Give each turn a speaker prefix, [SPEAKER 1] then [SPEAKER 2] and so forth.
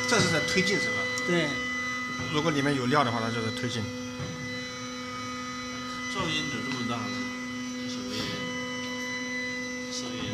[SPEAKER 1] 这是在推进是吧？
[SPEAKER 2] 对。
[SPEAKER 1] 如果里面有料的话，它就是推进。
[SPEAKER 3] 噪音有这么大吗？首页。